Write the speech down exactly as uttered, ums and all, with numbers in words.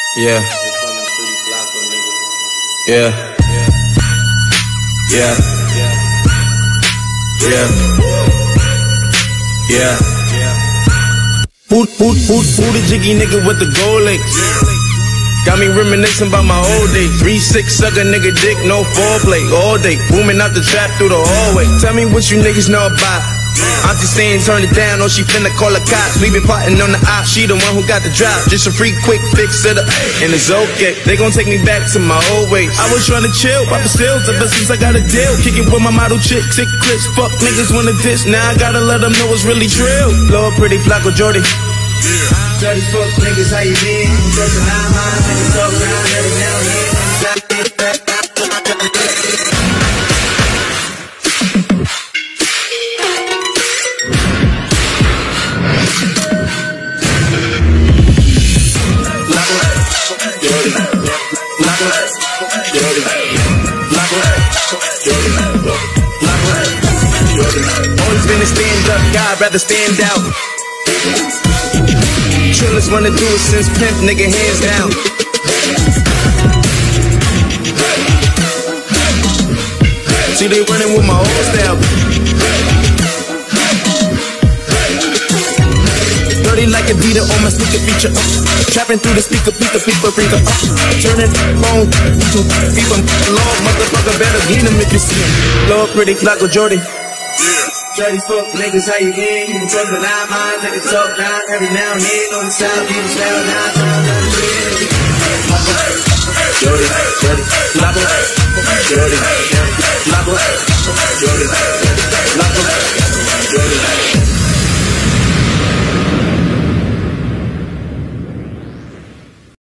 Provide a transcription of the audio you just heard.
Yeah. Yeah. Yeah. Yeah. Yeah. Who, who, who, who the jiggy nigga with the gold links? Got me reminiscing about my old days. three six sucker nigga dick, no foreplay. All day, booming out the trap through the hallway. Tell me what you niggas know about. Auntie saying turn it down, or she finna call the cops. We been plotting on the op, she the one who got the drop. Just a free quick fix it up, and it's okay. They gon' take me back to my old ways. I was trying to chill, poppin' stills ever since I got a deal. Kicking with my model chick, sick clips, fuck niggas wanna diss. Now I gotta let them know it's really drill. Lord pretty Flacco Jordy. Dirty fuck niggas, how you been? Doesn't nine miles, niggas talk around every now and then. Always been a stand-up guy, I'd rather stand out. Trillers wanna do it since pimp, nigga, hands down. See, they running with my old style. Dirty like a beater on my sneaker feature. Uh. Trapping through the speaker, speaker, speaker, speaker. Uh. Turning phone to keep them. Lord, motherfucker, better beat him if you see him. Lord, pretty Flacco Jordy. Dirty fuck niggas, how you been? You can talk to nine miles, niggas talk down every now and then. On the south, you can style down, down, down the street. Jordy, Jordy, Flacco, Jordy, Flacco, Jordy, Flacco, Jordy.